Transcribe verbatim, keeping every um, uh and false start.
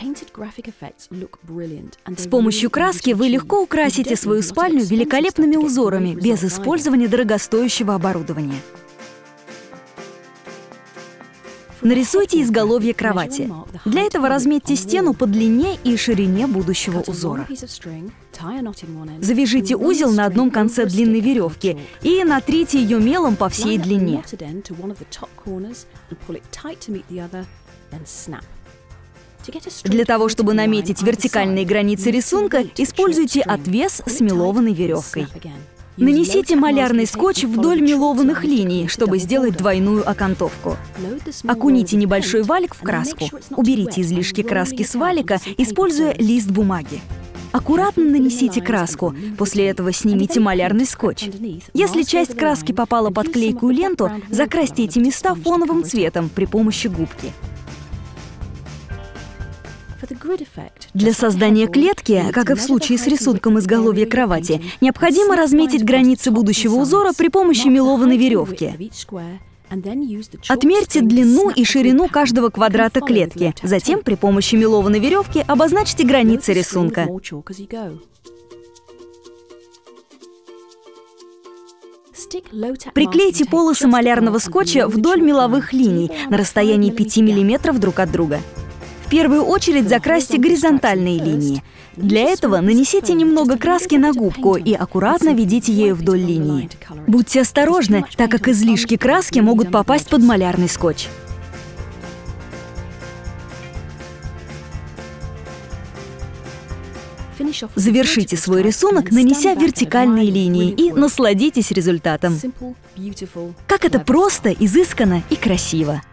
С помощью краски вы легко украсите свою спальню великолепными узорами без использования дорогостоящего оборудования. Нарисуйте изголовье кровати. Для этого разметьте стену по длине и ширине будущего узора. Завяжите узел на одном конце длинной веревки и натрите ее мелом по всей длине. Для того, чтобы наметить вертикальные границы рисунка, используйте отвес с мелованной веревкой. Нанесите малярный скотч вдоль мелованных линий, чтобы сделать двойную окантовку. Окуните небольшой валик в краску. Уберите излишки краски с валика, используя лист бумаги. Аккуратно нанесите краску, после этого снимите малярный скотч. Если часть краски попала под клейкую ленту, закрасьте эти места фоновым цветом при помощи губки. Для создания клетки, как и в случае с рисунком изголовья кровати, необходимо разметить границы будущего узора при помощи мелованной веревки. Отмерьте длину и ширину каждого квадрата клетки. Затем при помощи мелованной веревки обозначьте границы рисунка. Приклейте полосы малярного скотча вдоль меловых линий на расстоянии пяти миллиметров друг от друга. В первую очередь закрасьте горизонтальные линии. Для этого нанесите немного краски на губку и аккуратно ведите ею вдоль линии. Будьте осторожны, так как излишки краски могут попасть под малярный скотч. Завершите свой рисунок, нанеся вертикальные линии, и насладитесь результатом. Как это просто, изысканно и красиво!